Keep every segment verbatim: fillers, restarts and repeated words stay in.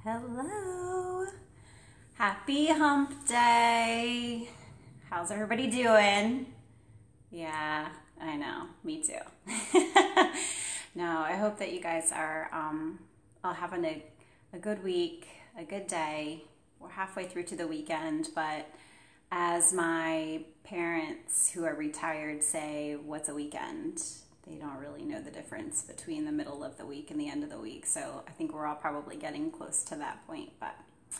Hello. Happy hump day. How's everybody doing? Yeah, I know. Me too. No, I hope that you guys are um, all having a, a good week, a good day. We're halfway through to the weekend, but as my parents who are retired say, what's a weekend? They don't really know the difference between the middle of the week and the end of the week. So I think we're all probably getting close to that point. But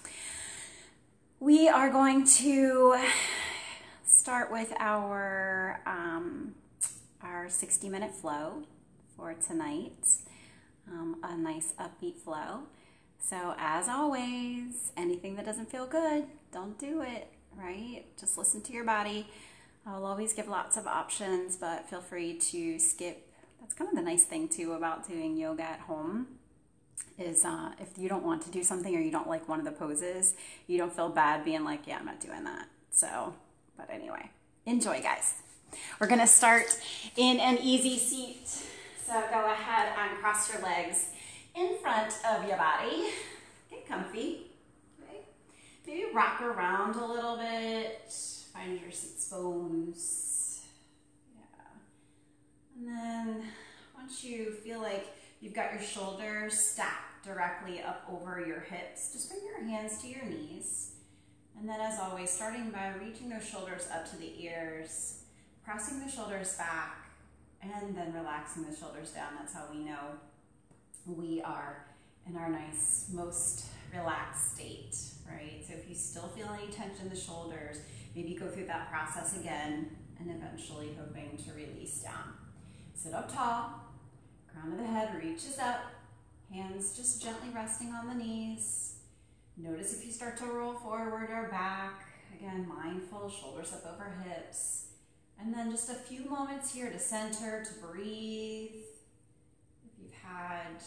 we are going to start with our um, our sixty minute flow for tonight. Um, a nice upbeat flow. So as always, anything that doesn't feel good, don't do it, right? Just listen to your body. I'll always give lots of options, but feel free to skip. That's kind of the nice thing too about doing yoga at home is uh, if you don't want to do something or you don't like one of the poses, you don't feel bad being like, yeah, I'm not doing that. So, but anyway, enjoy guys. We're gonna start in an easy seat. So go ahead and cross your legs in front of your body. Get comfy, okay? Maybe rock around a little bit. Find your sits bones. Yeah. And then once you feel like you've got your shoulders stacked directly up over your hips, just bring your hands to your knees. And then as always, starting by reaching those shoulders up to the ears, pressing the shoulders back, and then relaxing the shoulders down. That's how we know we are in our nice, most relaxed state, right? So if you still feel any tension in the shoulders, maybe go through that process again and eventually hoping to release down. Sit up tall, crown of the head reaches up, hands just gently resting on the knees. Notice if you start to roll forward or back. Again, mindful, shoulders up over hips. And then just a few moments here to center, to breathe. If you've had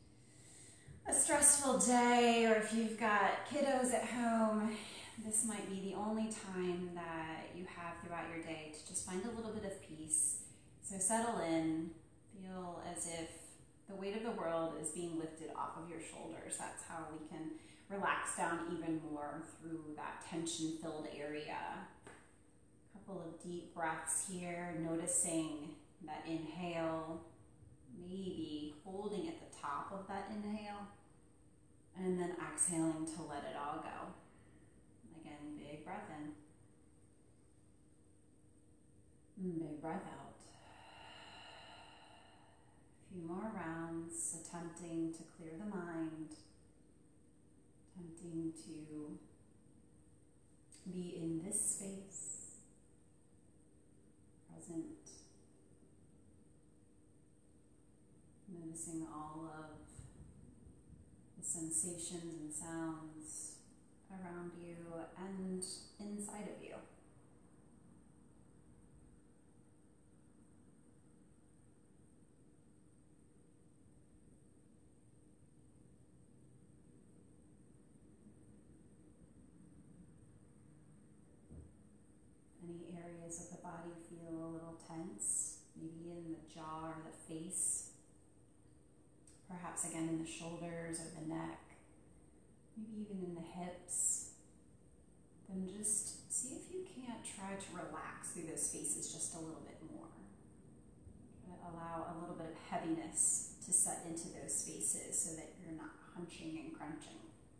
a stressful day or if you've got kiddos at home, this might be the only time that you have throughout your day to just find a little bit of peace. So settle in, feel as if the weight of the world is being lifted off of your shoulders. That's how we can relax down even more through that tension-filled area. A couple of deep breaths here, noticing that inhale, maybe holding at the top of that inhale, and then exhaling to let it all go. Again, big breath in, big breath out. A few more rounds, attempting to clear the mind, attempting to be in this space, present, noticing all of the sensations and sounds around you and inside of you. Any areas of the body feel a little tense, maybe in the jaw or the face, perhaps again in the shoulders or the neck, maybe even in the hips, then just see if you can't try to relax through those spaces just a little bit more. Try to allow a little bit of heaviness to set into those spaces so that you're not hunching and crunching.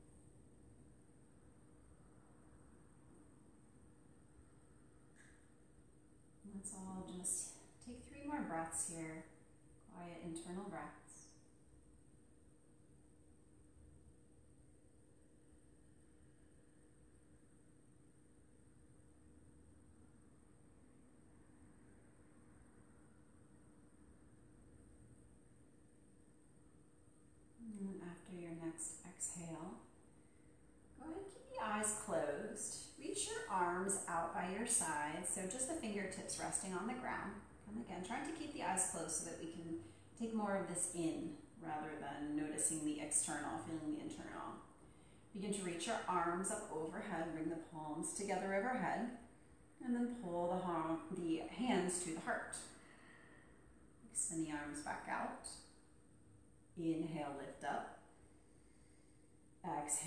Let's all just take three more breaths here, quiet internal breaths. And after your next exhale, go ahead and keep the eyes closed. Reach your arms out by your side, so just the fingertips resting on the ground. And again, trying to keep the eyes closed so that we can take more of this in rather than noticing the external, feeling the internal. Begin to reach your arms up overhead, bring the palms together overhead, and then pull the, arm, the hands to the heart. Extend the arms back out. Inhale, lift up. Exhale.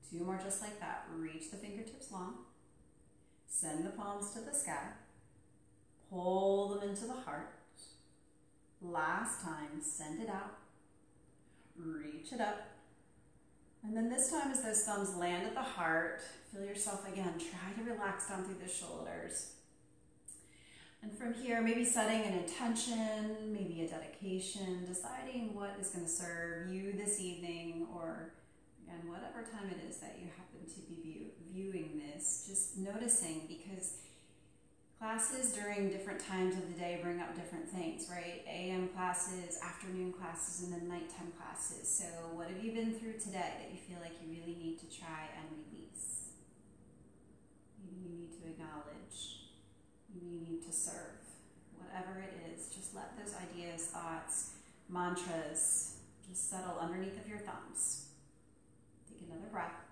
Two more just like that. Reach the fingertips long. Send the palms to the sky. Pull them into the heart. Last time, send it out. Reach it up. And then this time as those thumbs land at the heart, feel yourself again. Try to relax down through the shoulders. And from here, maybe setting an intention, maybe a dedication, deciding what is going to serve you this evening, or again, whatever time it is that you happen to be view, viewing this, just noticing, because classes during different times of the day bring up different things, right? A M classes, afternoon classes, and then nighttime classes. So what have you been through today that you feel like you really need to try and release? Maybe you need to acknowledge. Maybe you need to serve. Whatever it is, just let those ideas, thoughts, mantras just settle underneath of your thumbs. Take another breath.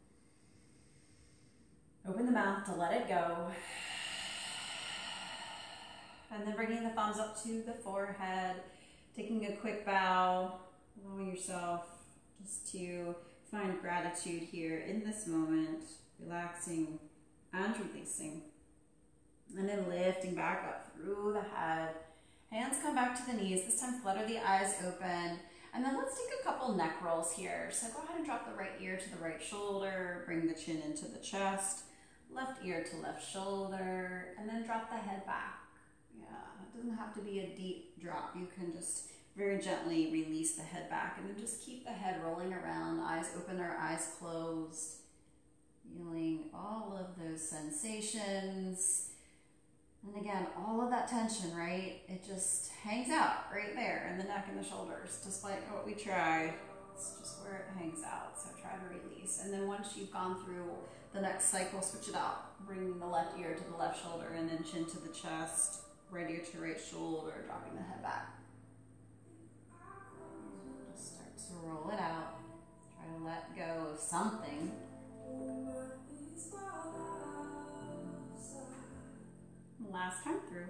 Open the mouth to let it go. And then bringing the thumbs up to the forehead, taking a quick bow, allowing yourself just to find gratitude here in this moment, relaxing and releasing. And then lifting back up through the head. Hands come back to the knees. This time flutter the eyes open. And then let's take a couple neck rolls here. So go ahead and drop the right ear to the right shoulder. Bring the chin into the chest. Left ear to left shoulder. And then drop the head back. Yeah, it doesn't have to be a deep drop. You can just very gently release the head back. And then just keep the head rolling around. Eyes open or eyes closed. Feeling all of those sensations. And again, all of that tension, right? It just hangs out right there in the neck and the shoulders. Despite what we try, it's just where it hangs out. So try to release. And then once you've gone through the next cycle, switch it out. Bringing the left ear to the left shoulder and then chin to the chest, right ear to right shoulder, dropping the head back. Just start to roll it out. Try to let go of something. Last time through.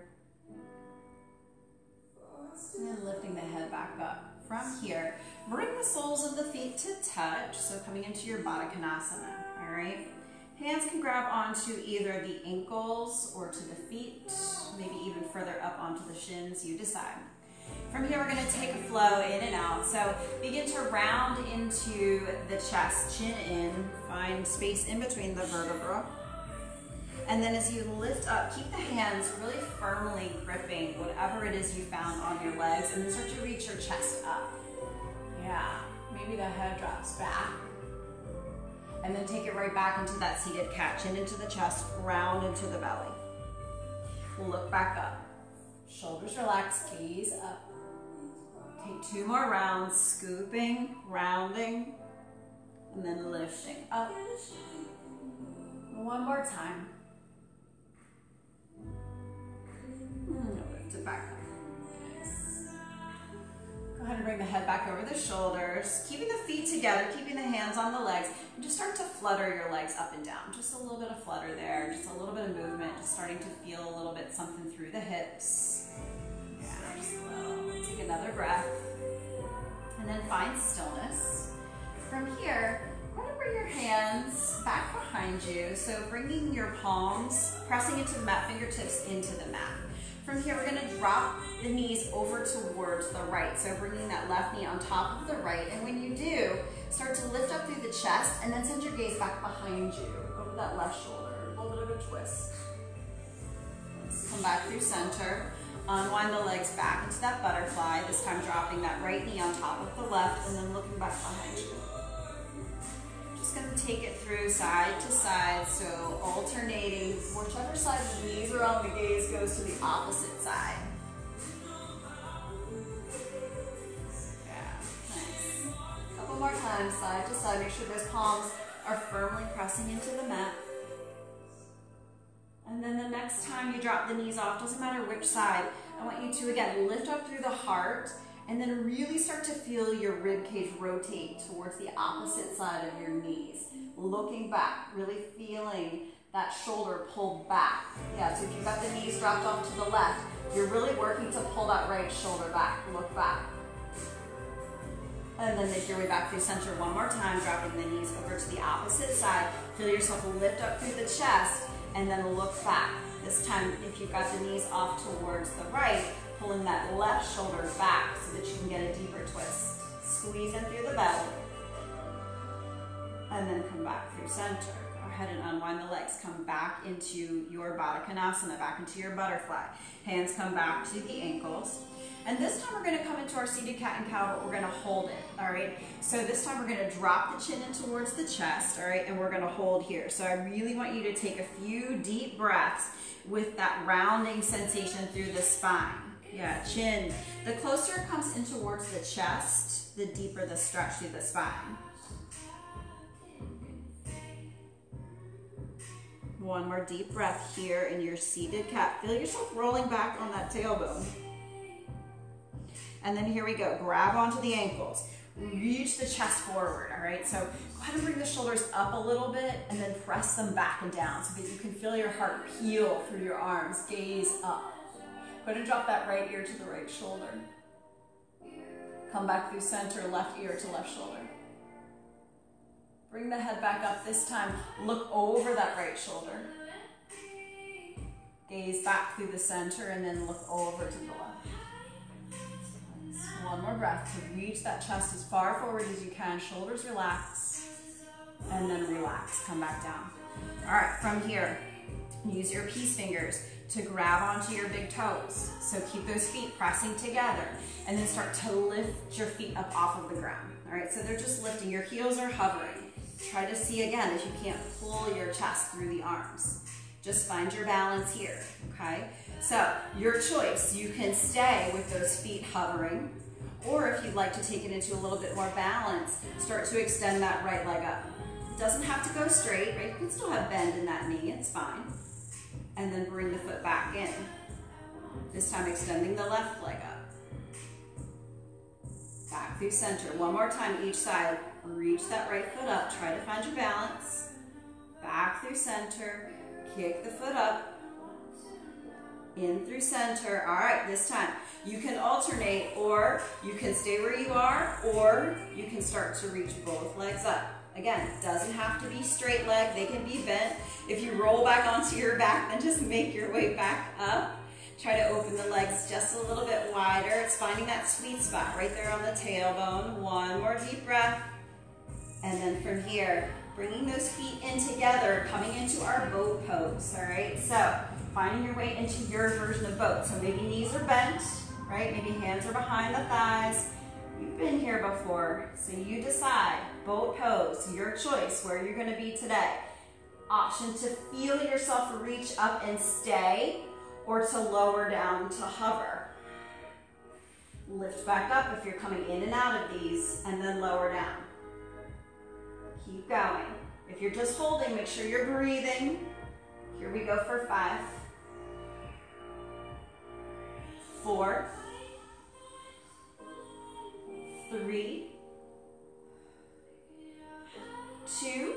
And then lifting the head back up. From here, bring the soles of the feet to touch. So coming into your Baddha Konasana, all right? Hands can grab onto either the ankles or to the feet, maybe even further up onto the shins, you decide. From here, we're gonna take a flow in and out. So begin to round into the chest, chin in, find space in between the vertebra. And then as you lift up, keep the hands really firmly gripping whatever it is you found on your legs, and then start to reach your chest up. Yeah, maybe the head drops back. And then take it right back into that seated cat, chin into the chest, round into the belly. Look back up. Shoulders relaxed, gaze up. Take two more rounds, scooping, rounding, and then lifting up. One more time. Lift it back up. Nice. Go ahead and bring the head back over the shoulders. Keeping the feet together, keeping the hands on the legs. And just start to flutter your legs up and down. Just a little bit of flutter there. Just a little bit of movement. Just starting to feel a little bit something through the hips. Yeah, just a little. Take another breath. And then find stillness. From here, go ahead and bring your hands back behind you. So bringing your palms, pressing into the mat, fingertips into the mat. From here, we're gonna drop the knees over towards the right. So bringing that left knee on top of the right. And when you do, start to lift up through the chest and then send your gaze back behind you, over that left shoulder. A little bit of a twist. Let's come back through center. Unwind the legs back into that butterfly. This time dropping that right knee on top of the left and then looking back behind you. Just gonna take it through side to side, so alternating, whichever side the knees are on, the gaze goes to the opposite side. Yeah, nice. A couple more times, side to side. Make sure those palms are firmly pressing into the mat. And then the next time you drop the knees off, doesn't matter which side, I want you to, again, lift up through the heart and then really start to feel your rib cage rotate towards the opposite side of your knees. Looking back, really feeling that shoulder pulled back. Yeah, so if you've got the knees dropped off to the left, you're really working to pull that right shoulder back. Look back. And then make your way back through center one more time, dropping the knees over to the opposite side. Feel yourself lift up through the chest, and then look back. This time, if you've got the knees off towards the right, pulling that left shoulder back so that you can get a deeper twist. Squeeze in through the belly, and then come back through center. Go ahead and unwind the legs. Come back into your Baddha Konasana, back into your butterfly. Hands come back to the ankles. And this time we're going to come into our seated cat and cow, but we're going to hold it, all right? So this time we're going to drop the chin in towards the chest, all right? And we're going to hold here. So I really want you to take a few deep breaths with that rounding sensation through the spine. Yeah, chin. The closer it comes in towards the chest, the deeper the stretch through the spine. One more deep breath here in your seated cat. Feel yourself rolling back on that tailbone. And then here we go, grab onto the ankles. Reach the chest forward, all right? So go ahead and bring the shoulders up a little bit and then press them back and down so that you can feel your heart peel through your arms, gaze up. Go ahead and drop that right ear to the right shoulder. Come back through center, left ear to left shoulder. Bring the head back up this time. Look over that right shoulder. Gaze back through the center and then look over to the left. One more breath to reach that chest as far forward as you can. Shoulders relax, and then relax. Come back down. All right, from here, use your peace fingers to grab onto your big toes. So keep those feet pressing together, and then start to lift your feet up off of the ground. All right, so they're just lifting. Your heels are hovering. Try to see again if you can't pull your chest through the arms. Just find your balance here, okay? So your choice, you can stay with those feet hovering, or if you'd like to take it into a little bit more balance, start to extend that right leg up. It doesn't have to go straight, right? You can still have bend in that knee, it's fine. And then bring the foot back in. This time extending the left leg up. Back through center. One more time each side. Reach that right foot up. Try to find your balance. Back through center. Kick the foot up. In through center. All right, this time you can alternate, or you can stay where you are, or you can start to reach both legs up. Again, it doesn't have to be straight leg. They can be bent. If you roll back onto your back, then just make your way back up. Try to open the legs just a little bit wider. It's finding that sweet spot right there on the tailbone. One more deep breath. And then from here, bringing those feet in together, coming into our boat pose, all right? So finding your way into your version of boat. So maybe knees are bent, right? Maybe hands are behind the thighs. You've been here before, so you decide. Boat pose, your choice, where you're gonna be today. Option to feel yourself reach up and stay, or to lower down to hover. Lift back up if you're coming in and out of these, and then lower down. Keep going. If you're just holding, make sure you're breathing. Here we go for five, four, three, two,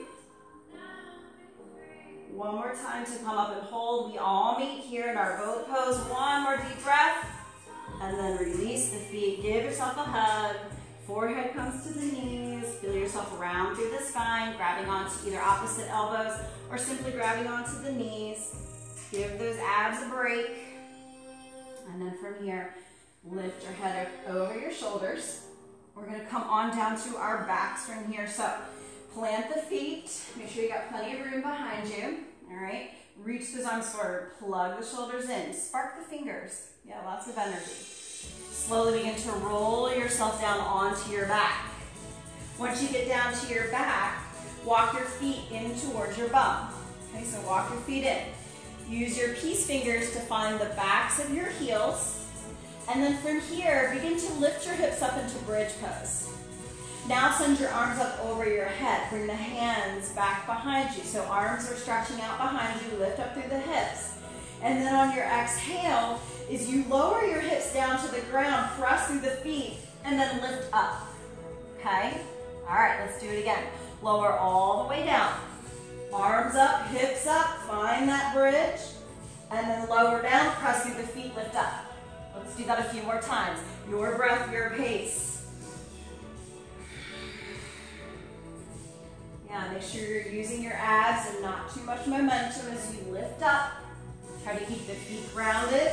one more time to come up and hold. We all meet here in our boat pose. One more deep breath, and then release the feet. Give yourself a hug. Forehead comes to the knees. Feel yourself round through the spine, grabbing onto either opposite elbows or simply grabbing onto the knees. Give those abs a break. And then from here, lift your head up over your shoulders. We're gonna come on down to our backs from here. So plant the feet. Make sure you got plenty of room behind you. All right. Reach those arms forward. Plug the shoulders in. Spark the fingers. Yeah, lots of energy. Slowly begin to roll yourself down onto your back. Once you get down to your back, walk your feet in towards your bum. Okay, so walk your feet in. Use your peace fingers to find the backs of your heels. And then from here, begin to lift your hips up into bridge pose. Now send your arms up over your head. Bring the hands back behind you. So arms are stretching out behind you. Lift up through the hips. And then on your exhale, is you lower your hips down to the ground, press through the feet, and then lift up, okay? All right, let's do it again. Lower all the way down. Arms up, hips up, find that bridge, and then lower down, press through the feet, lift up. Let's do that a few more times. Your breath, your pace. Now make sure you're using your abs and not too much momentum as you lift up. Try to keep the feet grounded.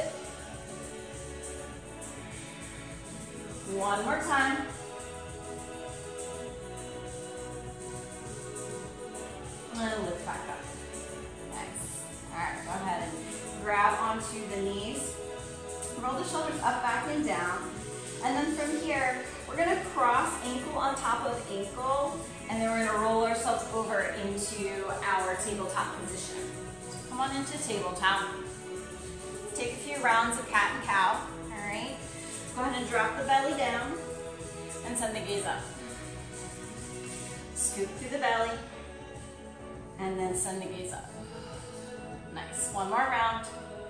One more time. And lift back up. Nice. All right, go ahead and grab onto the knees. Roll the shoulders up, back, and down. And then from here, we're gonna cross ankle on top of ankle, and then we're gonna roll ourselves over into our tabletop position. So come on into tabletop. Take a few rounds of cat and cow, all right? Go ahead and drop the belly down and send the gaze up. Scoop through the belly and then send the gaze up. Nice, one more round.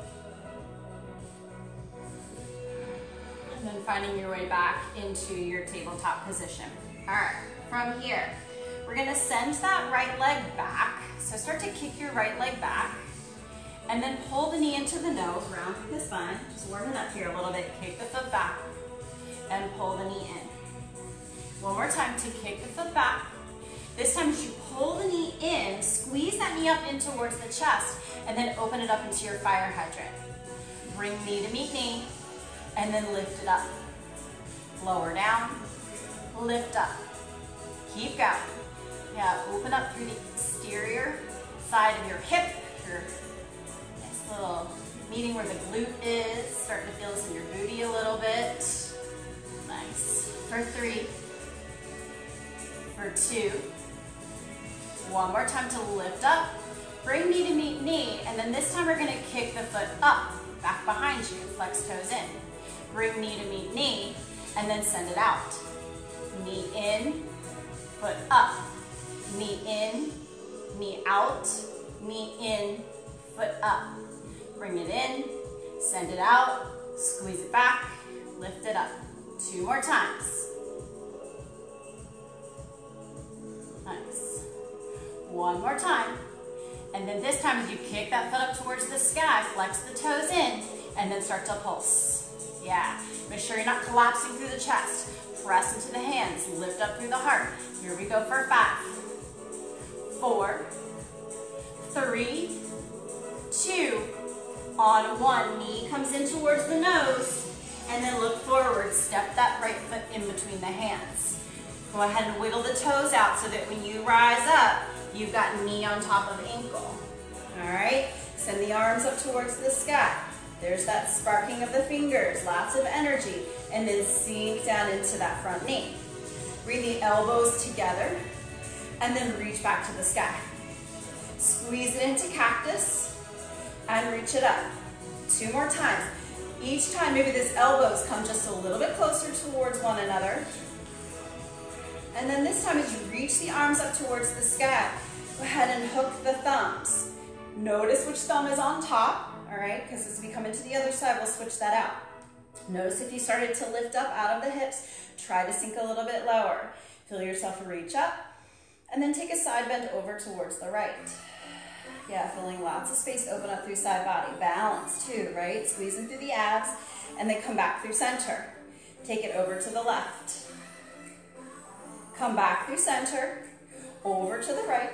And then finding your way back into your tabletop position. All right, from here, we're gonna send that right leg back. So start to kick your right leg back and then pull the knee into the nose, round through the spine. Just warming up here a little bit. Kick the foot back and pull the knee in. One more time to kick the foot back. This time as you pull the knee in, squeeze that knee up in towards the chest and then open it up into your fire hydrant. Bring knee to meet knee and then lift it up. Lower down, lift up. Keep going. Yeah, open up through the exterior side of your hip, your nice little meeting where the glute is. Starting to feel this in your booty a little bit. Nice. For three, for two. One more time to lift up. Bring knee to meet knee, and then this time we're gonna kick the foot up, back behind you, flex toes in. Bring knee to meet knee, and then send it out. Knee in, foot up. Knee in, knee out, knee in, foot up. Bring it in, send it out, squeeze it back, lift it up. Two more times. Nice. One more time. And then this time as you kick that foot up towards the sky, flex the toes in, and then start to pulse. Yeah, make sure you're not collapsing through the chest. Press into the hands, lift up through the heart. Here we go for five, four, three, two, on one. Knee comes in towards the nose, and then look forward. Step that right foot in between the hands. Go ahead and wiggle the toes out so that when you rise up, you've got knee on top of ankle. All right, send the arms up towards the sky. There's that sparking of the fingers, lots of energy, and then sink down into that front knee. Bring the elbows together, and then reach back to the sky. Squeeze it into cactus, and reach it up. Two more times. Each time, maybe these elbows come just a little bit closer towards one another. And then this time, as you reach the arms up towards the sky, go ahead and hook the thumbs. Notice which thumb is on top. All right, because as we come into the other side, we'll switch that out. Notice if you started to lift up out of the hips, try to sink a little bit lower. Feel yourself reach up, and then take a side bend over towards the right. Yeah, feeling lots of space open up through side body. Balance too, right? Squeezing through the abs, and then come back through center. Take it over to the left. Come back through center, over to the right,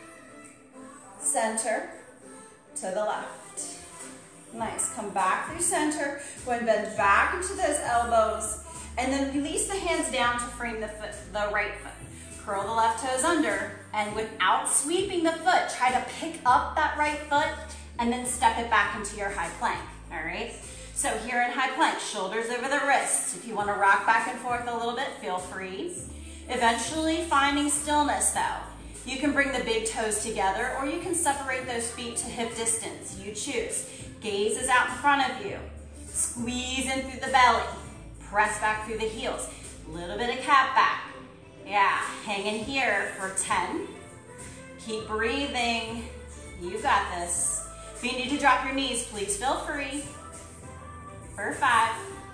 center, to the left. Nice, come back through center, go ahead and bend back into those elbows, and then release the hands down to frame the foot, the right foot. Curl the left toes under, and without sweeping the foot, try to pick up that right foot, and then step it back into your high plank, all right? So here in high plank, shoulders over the wrists. If you wanna rock back and forth a little bit, feel free. Eventually finding stillness though. You can bring the big toes together, or you can separate those feet to hip distance, you choose. Gaze is out in front of you. Squeeze in through the belly. Press back through the heels. Little bit of cat back. Yeah, hang in here for ten. Keep breathing. You got this. If you need to drop your knees, please feel free. For five.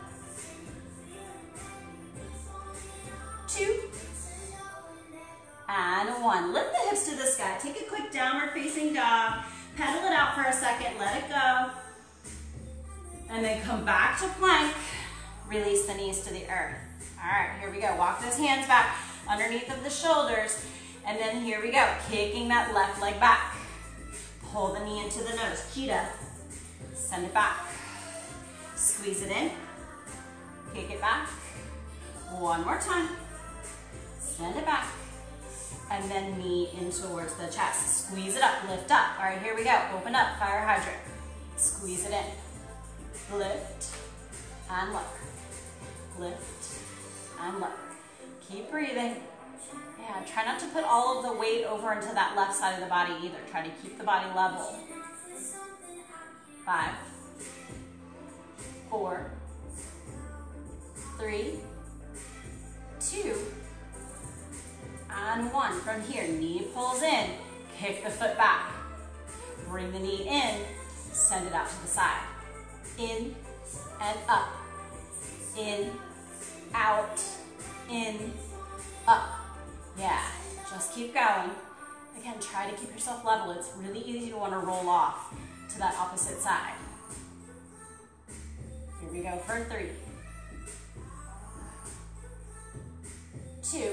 Two. And one. Lift the hips to the sky. Take a quick downward facing dog. Pedal it out for a second, let it go. And then come back to plank. Release the knees to the earth. All right, here we go. Walk those hands back underneath of the shoulders. And then here we go, kicking that left leg back. Pull the knee into the nose, cheetah. Send it back. Squeeze it in. Kick it back. One more time. Send it back. And then knee in towards the chest. Squeeze it up, lift up. All right, here we go. Open up, fire hydrant. Squeeze it in. Lift and lower. Lift and lower. Keep breathing. Yeah, try not to put all of the weight over into that left side of the body either. Try to keep the body level. Five, four, three, two, and one. From here, knee pulls in, kick the foot back. Bring the knee in, send it out to the side. In and up. In, out, in, up. Yeah, just keep going. Again, try to keep yourself level. It's really easy to want to roll off to that opposite side. Here we go for three, two,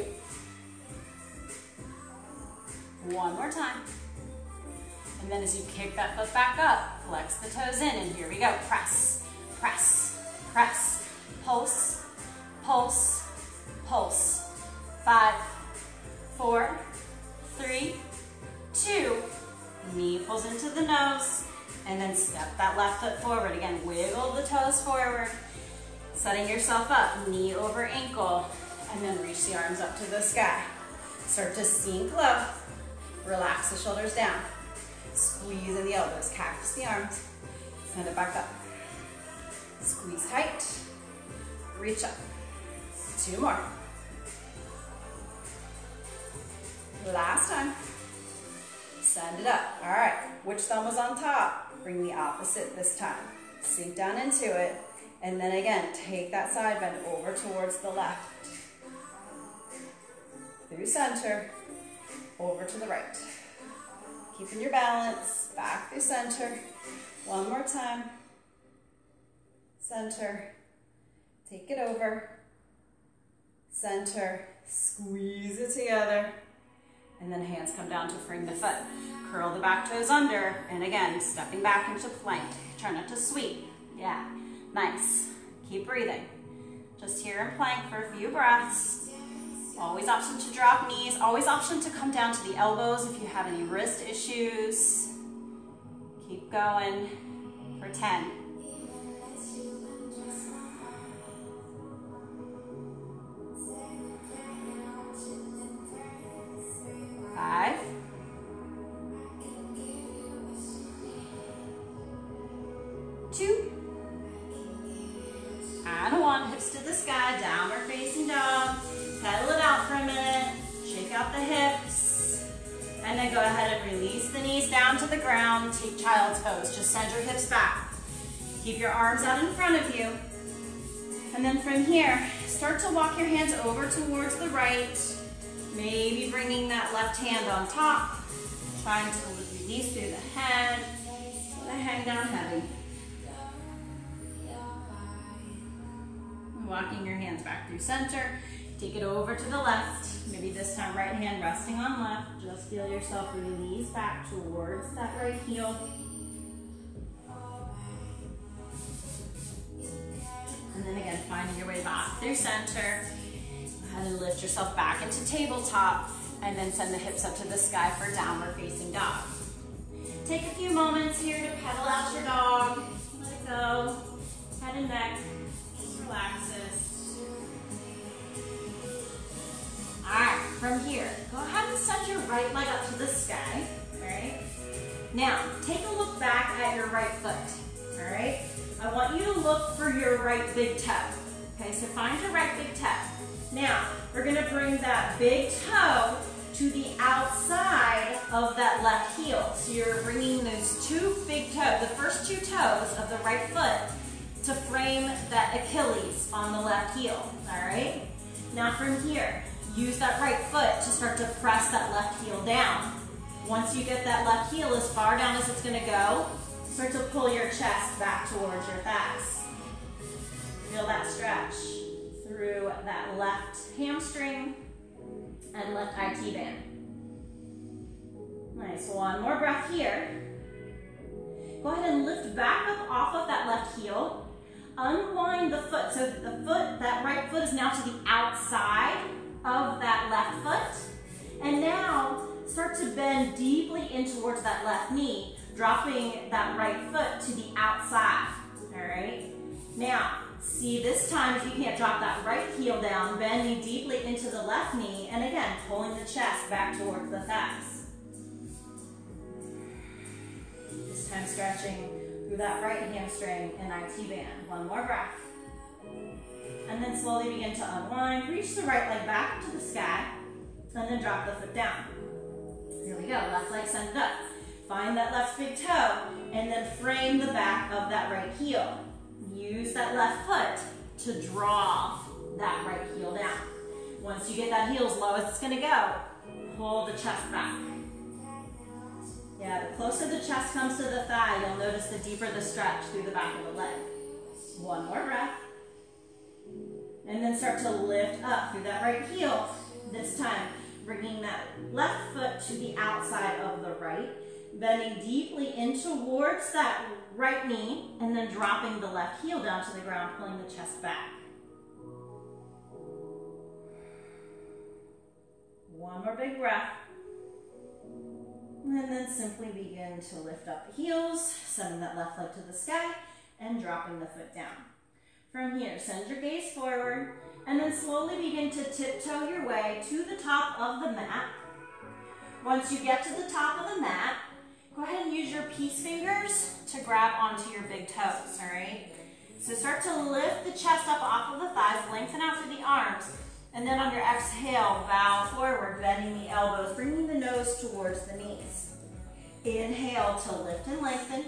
one more time. And then as you kick that foot back up, flex the toes in, and here we go. Press, press, press, pulse, pulse, pulse. Five, four, three, two, knee pulls into the nose, and then step that left foot forward. Again, wiggle the toes forward, setting yourself up, knee over ankle, and then reach the arms up to the sky. Start to sink low, relax the shoulders down, squeeze in the elbows, cactus the arms, send it back up. Squeeze tight, reach up. Two more. Last time. Send it up. All right, which thumb was on top? Bring the opposite this time. Sink down into it, and then again, take that side bend over towards the left. Through center, over to the right. Keeping your balance, back through center. One more time. Center, take it over. Center, squeeze it together. And then hands come down to frame the foot. Curl the back toes under, and again, stepping back into plank. Try not to sweep. Yeah, nice. Keep breathing. Just here in plank for a few breaths. Always option to drop knees. Always option to come down to the elbows if you have any wrist issues. Keep going for ten. Five, two, and one. Hips to the sky, downward facing dog. Pedal it out for a minute. Shake out the hips. And then go ahead and release the knees down to the ground. Take child's pose. Just send your hips back. Keep your arms out in front of you. And then from here, start to walk your hands over towards the right. Maybe bringing that left hand on top, trying to release through the head, let it hang down heavy. Walking your hands back through center, take it over to the left, maybe this time right hand resting on left, just feel yourself release back towards that right heel. And then again, finding your way back through center. And lift yourself back into tabletop, and then send the hips up to the sky for downward facing dog. Take a few moments here to pedal out your dog. Let it go. Head and neck. Just relax this. All right, from here, go ahead and send your right leg up to the sky. All right. Now, take a look back at your right foot. All right. I want you to look for your right big toe. Okay, so find your right big toe. Now, we're going to bring that big toe to the outside of that left heel. So you're bringing those two big toes, the first two toes of the right foot, to frame that Achilles on the left heel, all right? Now from here, use that right foot to start to press that left heel down. Once you get that left heel as far down as it's going to go, start to pull your chest back towards your thighs. Feel that stretch through that left hamstring and left I T band. Nice, one more breath here. Go ahead and lift back up off of that left heel. Unwind the foot, so the foot, that right foot is now to the outside of that left foot. And now start to bend deeply in towards that left knee, dropping that right foot to the outside, all right? Now, see this time if you can't drop that right heel down, bending deeply into the left knee, and again, pulling the chest back towards the thighs. This time stretching through that right hamstring and I T band. One more breath. And then slowly begin to unwind. Reach the right leg back to the sky, and then drop the foot down. Here we go, left leg sent up. Find that left big toe, and then frame the back of that right heel. Use that left foot to draw that right heel down. Once you get that heel as low as it's gonna go, pull the chest back. Yeah, the closer the chest comes to the thigh, you'll notice the deeper the stretch through the back of the leg. One more breath. And then start to lift up through that right heel. This time, bringing that left foot to the outside of the right, bending deeply in towards that right knee, and then dropping the left heel down to the ground, pulling the chest back. One more big breath. And then simply begin to lift up the heels, sending that left leg to the sky, and dropping the foot down. From here, send your gaze forward, and then slowly begin to tiptoe your way to the top of the mat. Once you get to the top of the mat, go ahead and use your peace fingers to grab onto your big toes, all right? So start to lift the chest up off of the thighs, lengthen out through the arms, and then on your exhale, bow forward, bending the elbows, bringing the nose towards the knees. Inhale to lift and lengthen,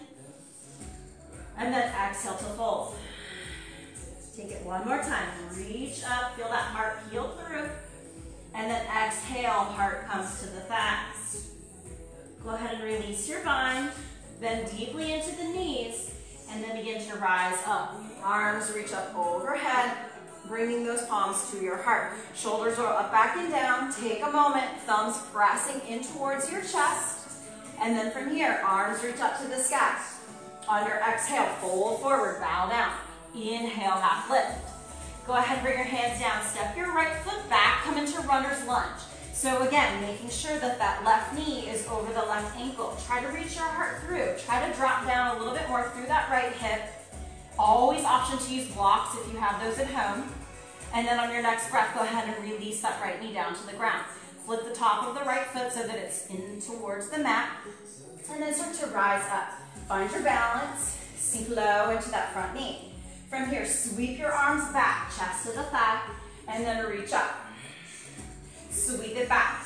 and then exhale to fold. Take it one more time. Reach up, feel that heart heel through, and then exhale, heart comes to the thighs. Go ahead and release your bind, bend deeply into the knees, and then begin to rise up. Arms reach up overhead, bringing those palms to your heart. Shoulders are up, back, and down. Take a moment, thumbs pressing in towards your chest. And then from here, arms reach up to the sky. On your exhale, fold forward, bow down. Inhale, half lift. Go ahead and bring your hands down. Step your right foot back, come into runner's lunge. So again, making sure that that left knee is over the left ankle. Try to reach your heart through. Try to drop down a little bit more through that right hip. Always option to use blocks if you have those at home. And then on your next breath, go ahead and release that right knee down to the ground. Flip the top of the right foot so that it's in towards the mat. And then start to rise up. Find your balance. Sink low into that front knee. From here, sweep your arms back, chest to the thigh, and then reach up. Sweep it back.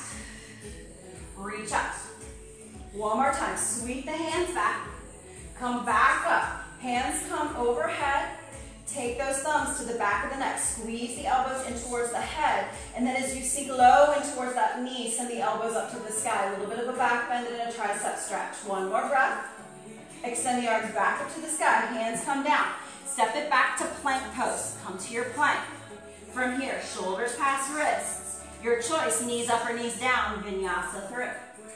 Reach up. One more time. Sweep the hands back. Come back up. Hands come overhead. Take those thumbs to the back of the neck. Squeeze the elbows in towards the head. And then as you sink low in towards that knee, send the elbows up to the sky. A little bit of a back bend and a tricep stretch. One more breath. Extend the arms back up to the sky. Hands come down. Step it back to plank pose. Come to your plank. From here, shoulders past wrists. Your choice, knees up or knees down, vinyasa through.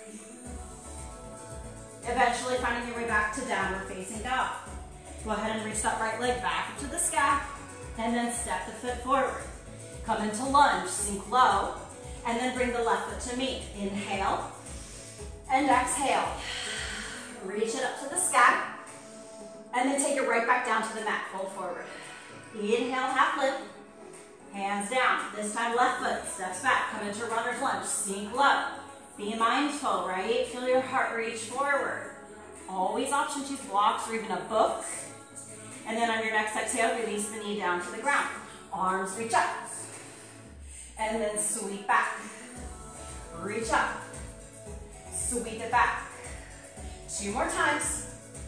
Eventually finding your way back to downward facing dog. Go ahead and reach that right leg back up to the sky, and then step the foot forward. Come into lunge, sink low, and then bring the left foot to meet. Inhale, and exhale. Reach it up to the sky, and then take it right back down to the mat, fold forward. Inhale, half lift, hands down. This time left foot steps back, come into runner's lunge, sink low. Be mindful, right? Feel your heart reach forward. Always option to use blocks or even a book. And then on your next exhale, release the knee down to the ground. Arms reach up. And then sweep back. Reach up. Sweep it back. Two more times.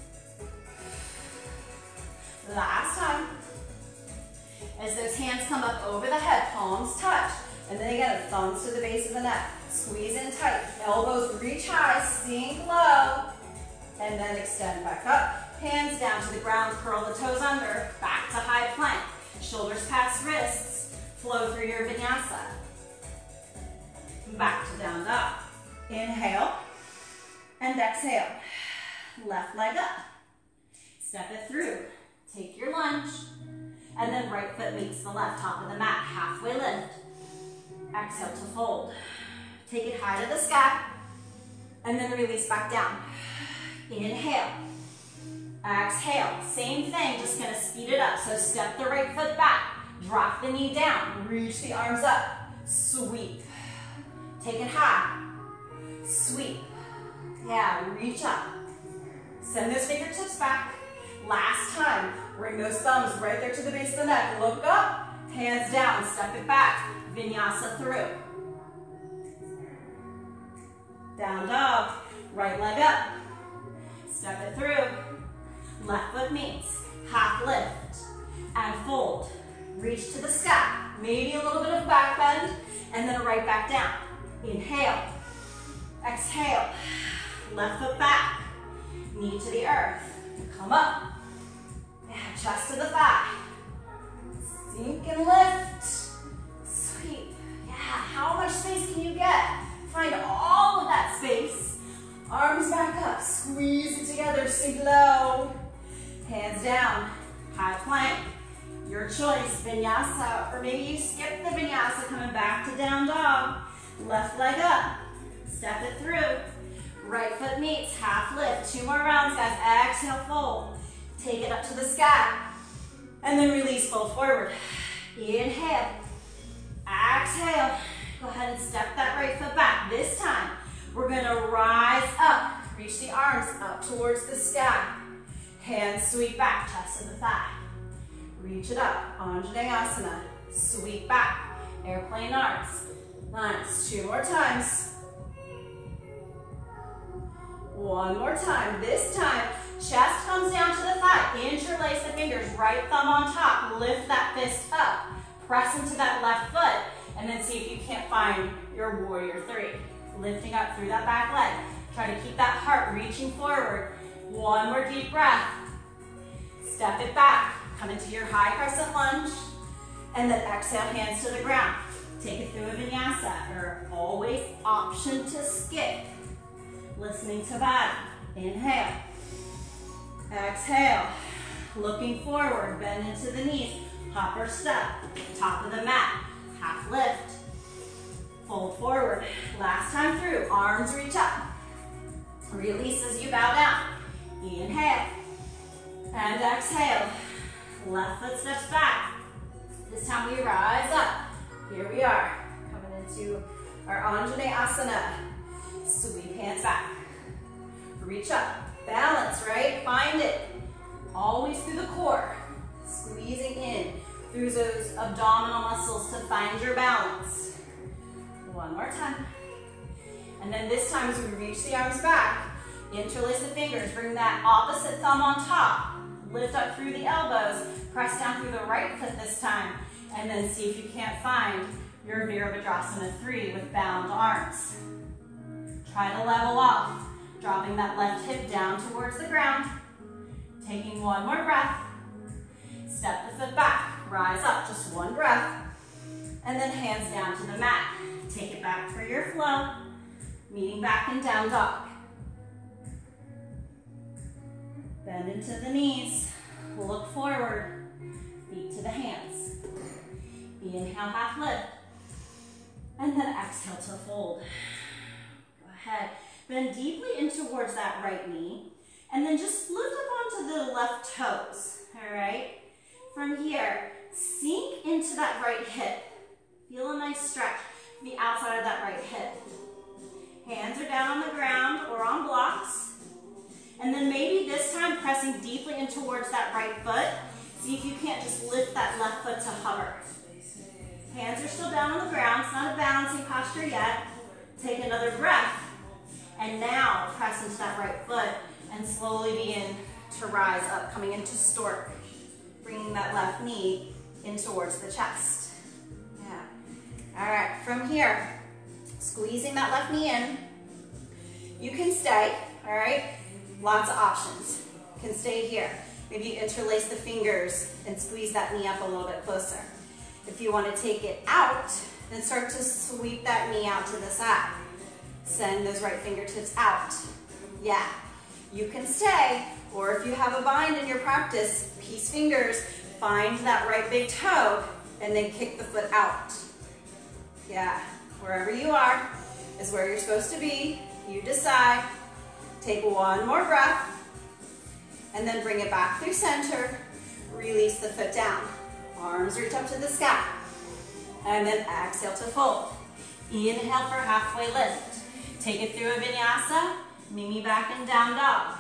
Last time. As those hands come up over the head, palms touch. And then again, thumbs to the base of the neck. Squeeze in tight. Elbows reach high, sink low. And then extend back up. Hands down to the ground, curl the toes under, back to high plank. Shoulders past wrists, flow through your vinyasa. Back to down dog. Inhale, And exhale. Left leg up. Step it through. Take your lunge. And then right foot meets the left, top of the mat. Halfway lift. Exhale to fold. Take it high to the sky. And then release back down. Inhale. Exhale. Same thing, just gonna speed it up. So step the right foot back. Drop the knee down. Reach the arms up. Sweep. Take it high. Sweep. Yeah, reach up. Send those fingertips back. Last time. Bring those thumbs right there to the base of the neck. Look up. Hands down. Step it back. Vinyasa through. Down dog. Right leg up. Step it through. Left foot meets. Half lift. And fold. Reach to the sky. Maybe a little bit of back bend. And then right back down. Inhale. Exhale. Left foot back. Knee to the earth. Come up. Yeah, chest to the thigh. Sink and lift. Sweep. Yeah, how much space can you get? Find all of that space. Arms back up. Squeeze it together. Sink low. Hands down. High plank. Your choice. Vinyasa. Or maybe you skip the vinyasa coming back to down dog. Left leg up. Step it through. Right foot meets. Half lift. Two more rounds, guys. Exhale, fold. Take it up to the sky. And then release, fold forward. Inhale. Exhale. Go ahead and step that right foot back. This time, we're going to rise up. Reach the arms up towards the sky. Hands sweep back, chest to the thigh. Reach it up. Anjaneyasana. Sweep back. Airplane arms. Nice. Two more times. One more time. This time, chest comes down to the thigh. Interlace the fingers. Right thumb on top. Lift that fist up. Press into that left foot. And then see if you can't find your warrior three. Lifting up through that back leg. Try to keep that heart reaching forward. One more deep breath. Step it back. Come into your high crescent lunge. And then exhale, hands to the ground. Take it through a vinyasa, or always option to skip. Listening to body. Inhale. Exhale. Looking forward, bend into the knees. Hop or step. Top of the mat. Half lift. Fold forward. Last time through. Arms reach up. Release as you bow down. Inhale. And exhale. Left foot steps back. This time we rise up. Here we are. Coming into our Anjaneyasana. Sweep hands back. Reach up. Balance, right? Find it. Always through the core. Squeezing in through those abdominal muscles to find your balance. One more time. And then this time as we reach the arms back, interlace the fingers. Bring that opposite thumb on top. Lift up through the elbows. Press down through the right foot this time. And then see if you can't find your Virabhadrasana three with bound arms. Try to level off, dropping that left hip down towards the ground. Taking one more breath. Step the foot back, rise up, just one breath. And then hands down to the mat. Take it back for your flow. Meeting back in down dog. Bend into the knees, look forward, feet to the hands. Inhale, half lift. And then exhale to fold. Go ahead. Bend deeply in towards that right knee. And then just lift up onto the left toes. All right? From here, sink into that right hip. Feel a nice stretch. The outside of that right hip. Hands are down on the ground or on blocks. And then maybe this time pressing deeply in towards that right foot. See if you can't just lift that left foot to hover. Hands are still down on the ground. It's not a balancing posture yet. Take another breath. And now press into that right foot and slowly begin to rise up, coming into stork. Bringing that left knee in towards the chest. Yeah. All right, from here, squeezing that left knee in. You can stay, all right? Lots of options. You can stay here. Maybe you interlace the fingers and squeeze that knee up a little bit closer. If you want to take it out, then start to sweep that knee out to the side. Send those right fingertips out. Yeah, you can stay, or if you have a bind in your practice, peace fingers, find that right big toe and then kick the foot out. Yeah, wherever you are is where you're supposed to be. You decide. Take one more breath and then bring it back through center. Release the foot down. Arms reach up to the sky. And then exhale to fold. Inhale for halfway lift. Take it through a vinyasa. Meet me back in down dog.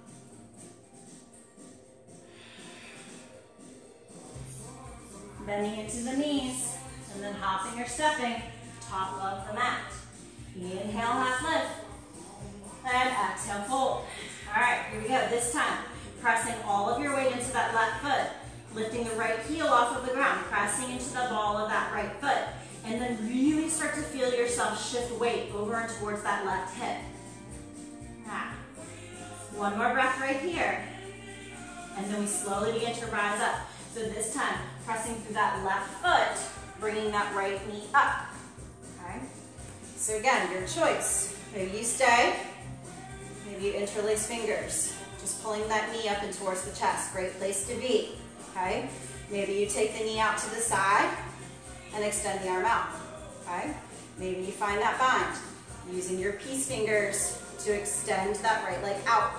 Bending into the knees, and then hopping or stepping, top of the mat. Inhale, half lift, and exhale, fold. All right, here we go. This time, pressing all of your weight into that left foot, lifting the right heel off of the ground, pressing into the ball of that right foot, and then really start to feel yourself shift weight over and towards that left hip. Ah. One more breath right here, and then we slowly begin to rise up. So this time, pressing through that left foot, bringing that right knee up, okay? So again, your choice. Maybe you stay, maybe you interlace fingers. Just pulling that knee up and towards the chest, great place to be, okay? Maybe you take the knee out to the side and extend the arm out, okay? Maybe you find that bind, using your peace fingers to extend that right leg out.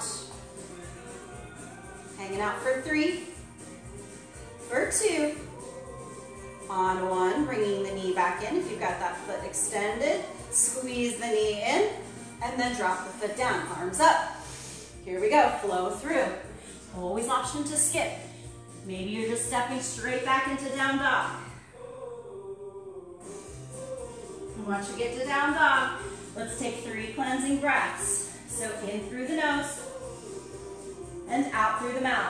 Hanging out for three. For two, on one, bringing the knee back in. If you've got that foot extended, squeeze the knee in, and then drop the foot down, arms up. Here we go, flow through. Always option to skip. Maybe you're just stepping straight back into down dog. And once you get to down dog, let's take three cleansing breaths. So in through the nose, and out through the mouth.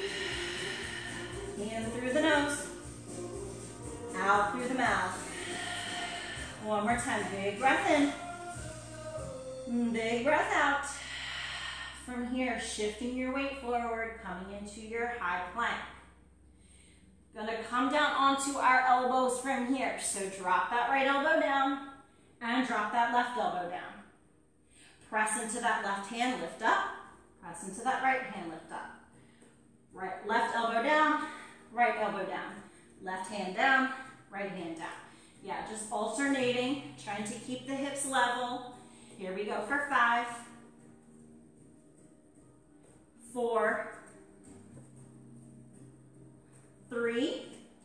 In through the nose, out through the mouth. One more time, big breath in, big breath out. From here, shifting your weight forward, coming into your high plank. Gonna come down onto our elbows from here. So drop that right elbow down and drop that left elbow down. Press into that left hand, lift up. Press into that right hand, lift up. Right, left elbow down. Right elbow down, left hand down, right hand down. Yeah, just alternating, trying to keep the hips level. Here we go for five, four, three,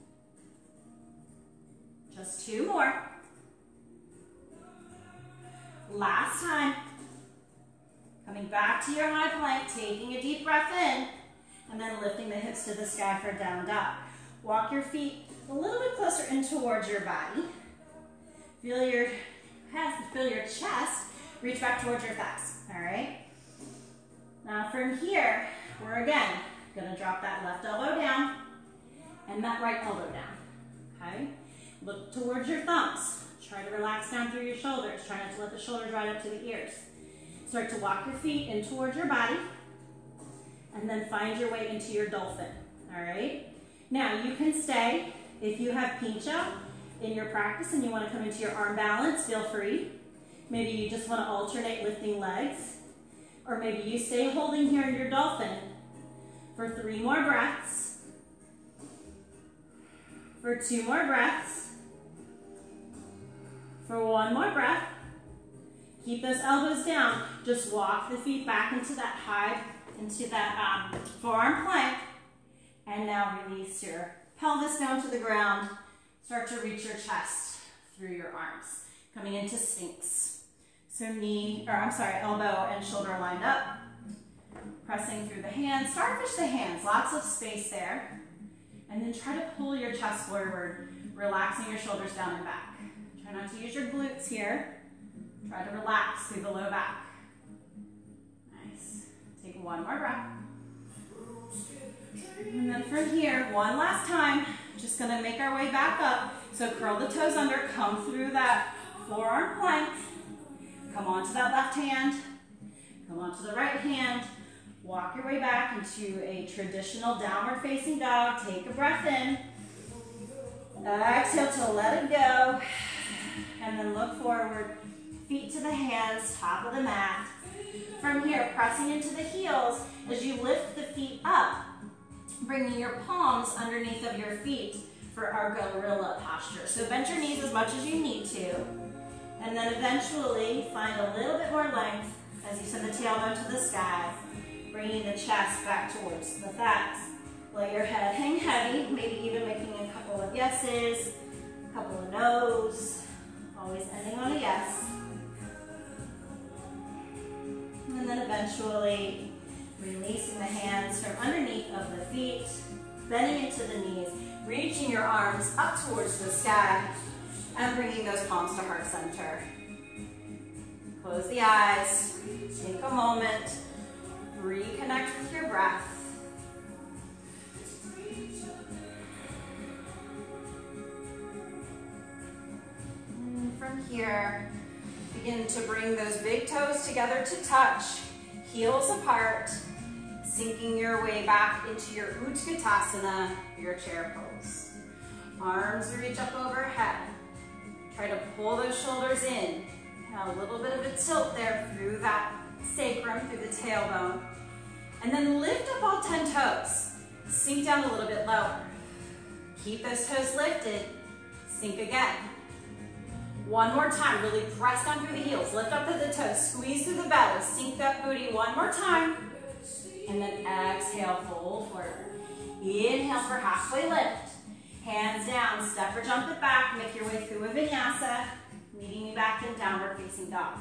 just two more. Last time. Coming back to your high plank, taking a deep breath in, and then lifting the hips to the sky for down dog. Walk your feet a little bit closer in towards your body. Feel your, feel your chest reach back towards your thighs, all right? Now from here, we're again gonna drop that left elbow down and that right elbow down, okay? Look towards your thumbs. Try to relax down through your shoulders. Try not to let the shoulders ride up to the ears. Start to walk your feet in towards your body. And then find your way into your dolphin, all right? Now, you can stay. If you have pincha in your practice and you want to come into your arm balance, feel free. Maybe you just want to alternate lifting legs. Or maybe you stay holding here in your dolphin for three more breaths. For two more breaths. For one more breath. Keep those elbows down. Just walk the feet back into that high into that um, forearm plank, and now release your pelvis down to the ground. Start to reach your chest through your arms, coming into Sphinx. So knee, or I'm sorry, elbow and shoulder lined up, pressing through the hands. Starfish the hands, lots of space there, and then try to pull your chest forward, relaxing your shoulders down and back. Try not to use your glutes here. Try to relax through the low back. Take one more breath. And then from here, one last time, just gonna make our way back up. So curl the toes under, come through that forearm plank. Come onto that left hand, come onto the right hand. Walk your way back into a traditional downward facing dog. Take a breath in. Exhale to let it go. And then look forward, feet to the hands, top of the mat. From here, pressing into the heels as you lift the feet up, bringing your palms underneath of your feet for our gorilla posture. So bend your knees as much as you need to, and then eventually find a little bit more length as you send the tailbone to the sky, bringing the chest back towards the thighs. Let your head hang heavy, maybe even making a couple of yeses, a couple of no's, always ending on a yes. And then eventually releasing the hands from underneath of the feet, bending into the knees, reaching your arms up towards the sky, and bringing those palms to heart center. Close the eyes, take a moment, reconnect with your breath. And from here, begin to bring those big toes together to touch, heels apart, sinking your way back into your Utkatasana, your chair pose. Arms reach up overhead. Try to pull those shoulders in. Have a little bit of a tilt there through that sacrum, through the tailbone. And then lift up all ten toes. Sink down a little bit lower. Keep those toes lifted. Sink again. One more time, really press down through the heels. Lift up through the toes, squeeze through the belly. Sink that booty one more time. And then exhale, fold forward. Inhale for halfway lift. Hands down, step or jump it back. Make your way through a vinyasa, leading you back in downward facing dog.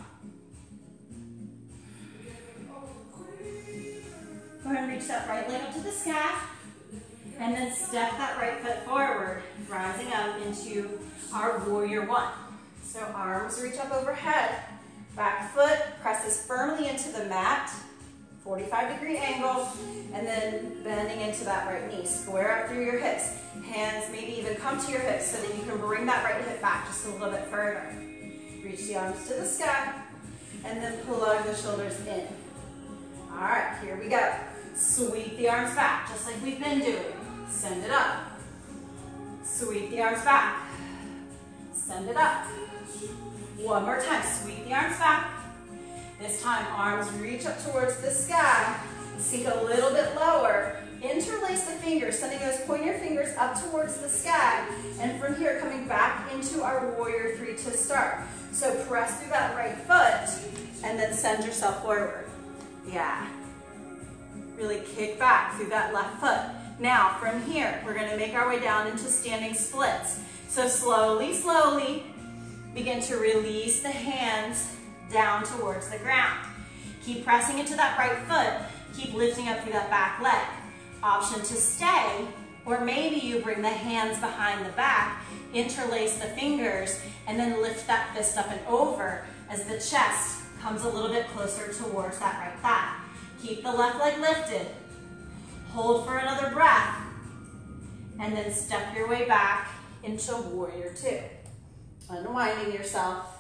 Go ahead and reach that right leg up to the sky. And then step that right foot forward, rising up into our warrior one. So arms reach up overhead. Back foot presses firmly into the mat. forty-five degree angle, and then bending into that right knee. Square up through your hips. Hands maybe even come to your hips so that you can bring that right hip back just a little bit further. Reach the arms to the sky, and then pull out the shoulders in. All right, here we go. Sweep the arms back, just like we've been doing. Send it up. Sweep the arms back. Send it up. One more time, sweep the arms back. This time, arms reach up towards the sky. Sink a little bit lower. Interlace the fingers, sending those pointer fingers up towards the sky. And from here, coming back into our warrior three to start. So press through that right foot, and then send yourself forward. Yeah. Really kick back through that left foot. Now, from here, we're gonna make our way down into standing splits. So slowly, slowly, begin to release the hands down towards the ground. Keep pressing into that right foot. Keep lifting up through that back leg. Option to stay, or maybe you bring the hands behind the back, interlace the fingers, and then lift that fist up and over as the chest comes a little bit closer towards that right thigh. Keep the left leg lifted. Hold for another breath, and then step your way back into warrior two. Unwinding yourself.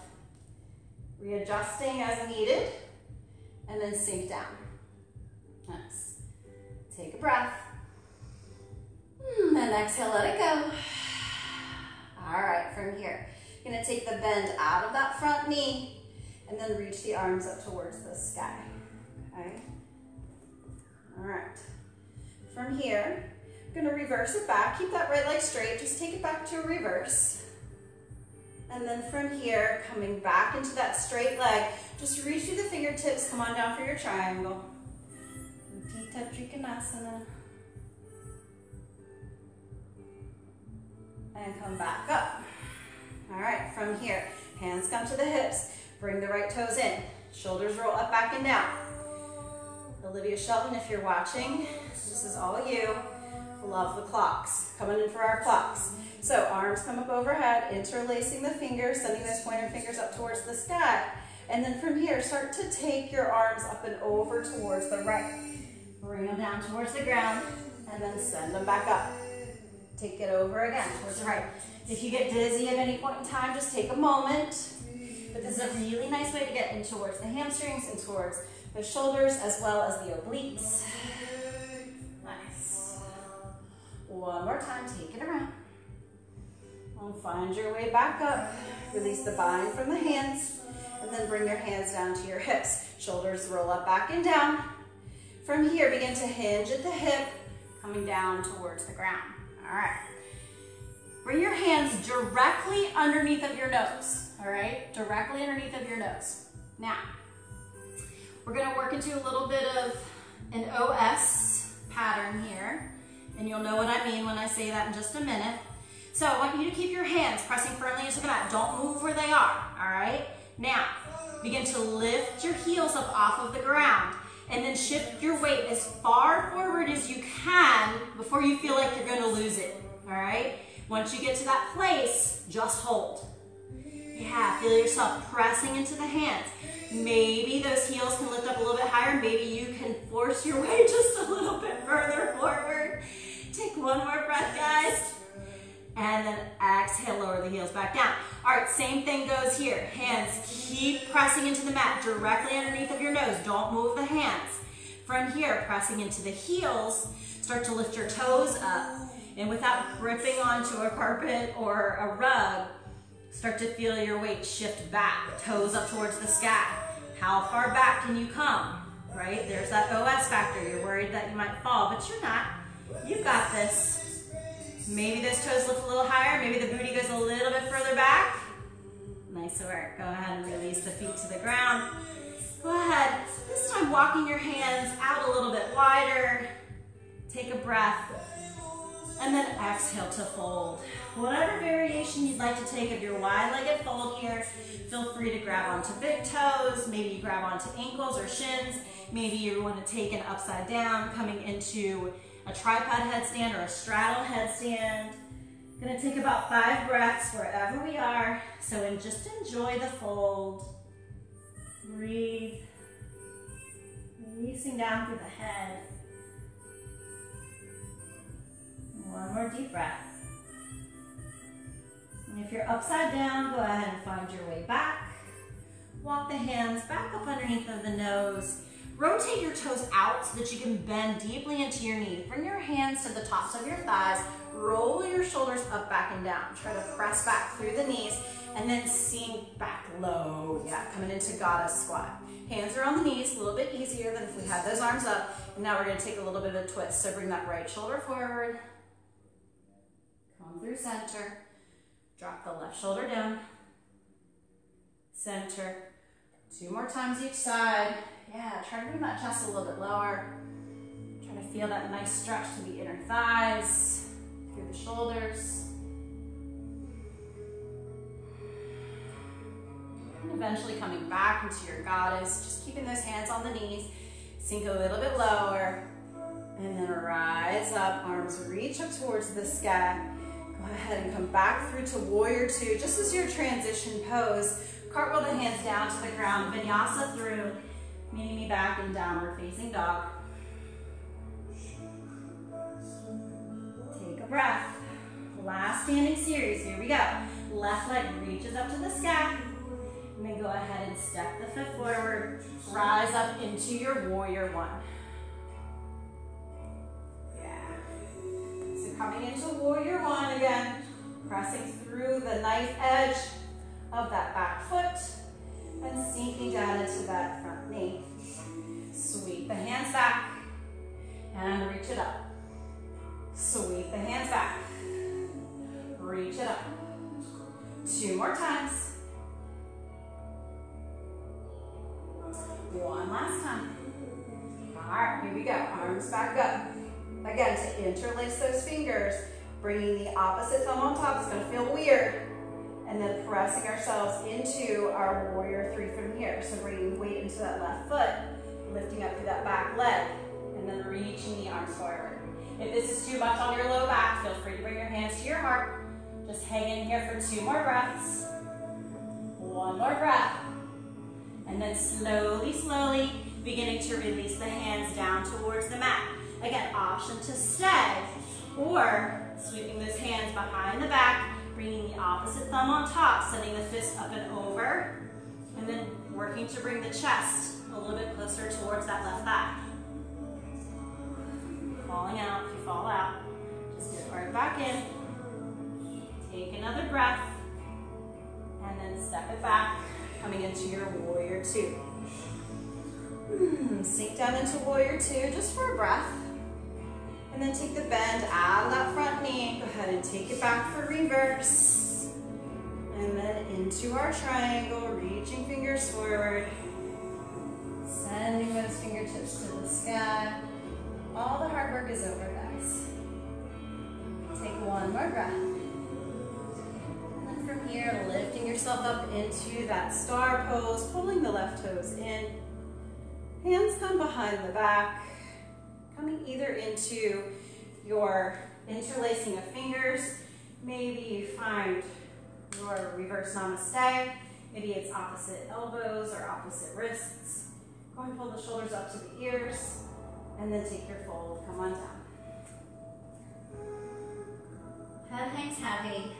Readjusting as needed, and then sink down. Nice. Take a breath. And exhale, let it go. All right, from here, you're gonna take the bend out of that front knee, and then reach the arms up towards the sky, okay? All right. From here, you're gonna reverse it back. Keep that right leg straight, just take it back to a reverse. And then from here, coming back into that straight leg, just reach through the fingertips, come on down for your triangle. Utthita Trikonasana. And come back up. All right, from here, hands come to the hips, bring the right toes in, shoulders roll up, back, and down. Olivia Shelton, if you're watching, this is all you. Love the clocks. Coming in for our clocks. So arms come up overhead, interlacing the fingers, sending those pointer fingers up towards the sky. And then from here, start to take your arms up and over towards the right. Bring them down towards the ground, and then send them back up. Take it over again towards the right. If you get dizzy at any point in time, just take a moment. But this is a really nice way to get in towards the hamstrings and towards the shoulders as well as the obliques. Nice. One more time, take it around. And find your way back up. Release the bind from the hands, and then bring your hands down to your hips. Shoulders roll up, back and down. From here, begin to hinge at the hip, coming down towards the ground. All right. Bring your hands directly underneath of your nose, all right? Directly underneath of your nose. Now, we're gonna work into a little bit of an O S pattern here, and you'll know what I mean when I say that in just a minute. So I want you to keep your hands pressing firmly into the mat. Don't move where they are, all right? Now, begin to lift your heels up off of the ground, and then shift your weight as far forward as you can before you feel like you're gonna lose it, all right? Once you get to that place, just hold. Yeah, feel yourself pressing into the hands. Maybe those heels can lift up a little bit higher. Maybe you can force your way just a little bit further forward. Take one more breath, guys. And then exhale, lower the heels back down. All right, same thing goes here. Hands keep pressing into the mat directly underneath of your nose. Don't move the hands. From here, pressing into the heels, start to lift your toes up. And without gripping onto a carpet or a rug, start to feel your weight shift back, toes up towards the sky. How far back can you come, right? There's that O S factor. You're worried that you might fall, but you're not. You've got this. Maybe those toes lift a little higher. Maybe the booty goes a little bit further back. Nice work. Go ahead and release the feet to the ground. Go ahead. This time walking your hands out a little bit wider. Take a breath. And then exhale to fold. Whatever variation you'd like to take of your wide-legged fold here, feel free to grab onto big toes. Maybe you grab onto ankles or shins. Maybe you want to take an upside down, coming into a tripod headstand or a straddle headstand. Gonna take about five breaths wherever we are. So and just enjoy the fold. Breathe. Releasing down through the head. One more deep breath. And if you're upside down, go ahead and find your way back. Walk the hands back up underneath of the nose. Rotate your toes out so that you can bend deeply into your knee. Bring your hands to the tops of your thighs. Roll your shoulders up, back, and down. Try to press back through the knees and then sink back low. Yeah, coming into goddess squat. Hands are on the knees, a little bit easier than if we had those arms up. And now we're gonna take a little bit of a twist. So bring that right shoulder forward. Come through center. Drop the left shoulder down. Center. Two more times each side. Yeah, try to bring that chest a little bit lower. Try to feel that nice stretch to the inner thighs, through the shoulders. And eventually coming back into your goddess, just keeping those hands on the knees. Sink a little bit lower. And then rise up, arms reach up towards the sky. Go ahead and come back through to warrior two, just as your transition pose. Cartwheel the hands down to the ground, vinyasa through, meeting me back in downward facing dog. Take a breath. Last standing series, here we go. Left leg reaches up to the sky. And then go ahead and step the foot forward. Rise up into your warrior one. Coming into warrior one again, pressing through the knife edge of that back foot and sinking down into that front knee. Sweep the hands back and reach it up. Sweep the hands back, reach it up. Two more times. One last time. All right, here we go. Arms back up. Again, to interlace those fingers, bringing the opposite thumb on top. It's going to feel weird. And then pressing ourselves into our warrior three from here. So bringing weight into that left foot, lifting up through that back leg, and then reaching the arms forward. If this is too much on your low back, feel free to bring your hands to your heart. Just hang in here for two more breaths. One more breath. And then slowly, slowly beginning to release the hands down towards the mat. Again, option to stay, or sweeping those hands behind the back, bringing the opposite thumb on top, sending the fist up and over, and then working to bring the chest a little bit closer towards that left thigh. Falling out, if you fall out, just get right back in. Take another breath, and then step it back coming into your warrior two. Hmm, sink down into warrior two just for a breath. And then take the bend out of that front knee. Go ahead and take it back for reverse. And then into our triangle, reaching fingers forward. Sending those fingertips to the sky. All the hard work is over, guys. Take one more breath. And then from here, lifting yourself up into that star pose, pulling the left toes in. Hands come behind the back, coming either into your interlacing of fingers. Maybe you find your reverse namaste. Maybe it's opposite elbows or opposite wrists. Go ahead and pull the shoulders up to the ears, and then take your fold. Come on down. Head hangs heavy.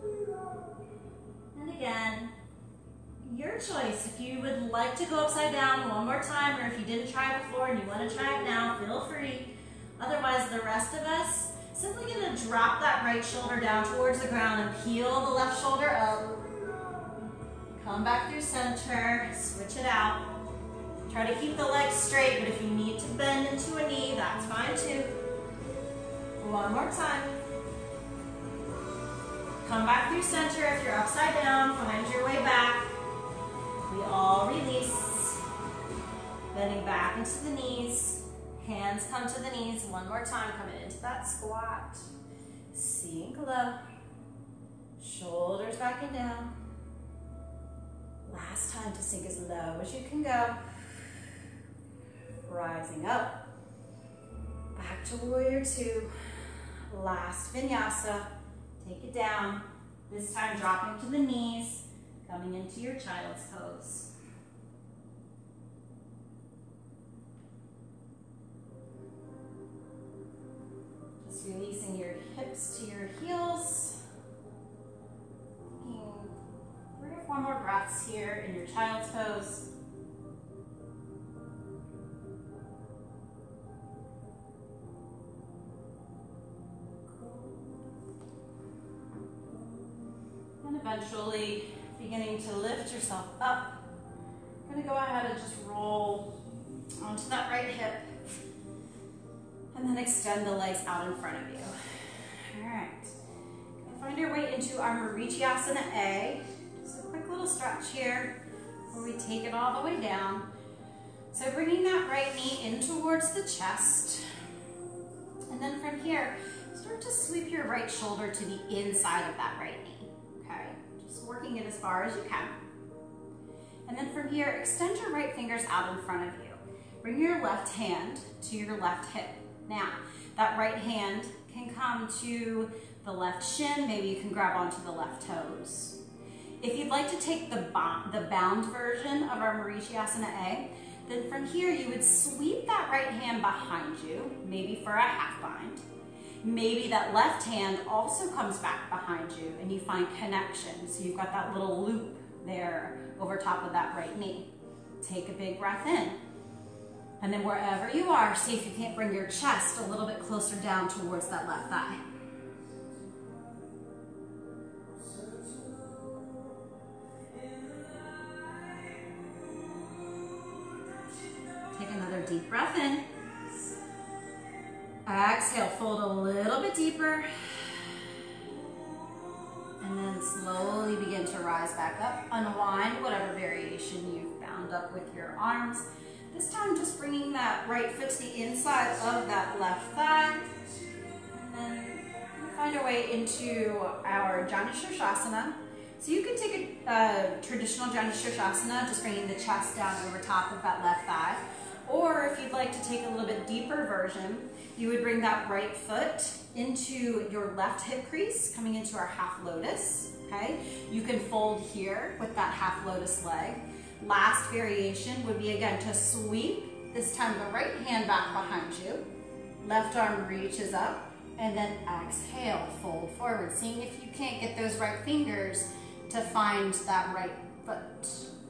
And again, your choice. If you would like to go upside down one more time, or if you didn't try it before and you want to try it now, feel free. Otherwise, the rest of us, simply going to drop that right shoulder down towards the ground and peel the left shoulder up. Come back through center, switch it out. Try to keep the legs straight, but if you need to bend into a knee, that's fine too. One more time. Come back through center. If you're upside down, find your way back. We all release. Bending back into the knees. Hands come to the knees. One more time, coming into that squat. Sink low. Shoulders back and down. Last time to sink as low as you can go. Rising up. Back to warrior two. Last vinyasa. Take it down. This time dropping to the knees. Coming into your child's pose. Just releasing your hips to your heels. Taking three or four more breaths here in your child's pose. And eventually beginning to lift yourself up. I'm going to go ahead and just roll onto that right hip. And then extend the legs out in front of you. All right. Find your way into our Marichiasana A. Just a quick little stretch here where we take it all the way down. So bringing that right knee in towards the chest. And then from here, start to sweep your right shoulder to the inside of that right knee. Okay? Just working it as far as you can. And then from here, extend your right fingers out in front of you. Bring your left hand to your left hip. Now, that right hand can come to the left shin. Maybe you can grab onto the left toes. If you'd like to take the, bound, the bound version of our Marichiasana A, then from here you would sweep that right hand behind you, maybe for a half bind. Maybe that left hand also comes back behind you and you find connection. So you've got that little loop there over top of that right knee. Take a big breath in. And then wherever you are, see if you can't bring your chest a little bit closer down towards that left thigh. Take another deep breath in. Exhale, fold a little bit deeper. And then slowly begin to rise back up. Unwind whatever variation you've bound up with your arms. This time just bringing that right foot to the inside of that left thigh. And then find our way into our Janu Shirshasana. So you can take a uh, traditional Janu Shirshasana, just bringing the chest down over top of that left thigh. Or if you'd like to take a little bit deeper version, you would bring that right foot into your left hip crease, coming into our half lotus, okay? You can fold here with that half lotus leg. Last variation would be, again, to sweep, this time the right hand back behind you, left arm reaches up, and then exhale, fold forward, seeing if you can't get those right fingers to find that right foot.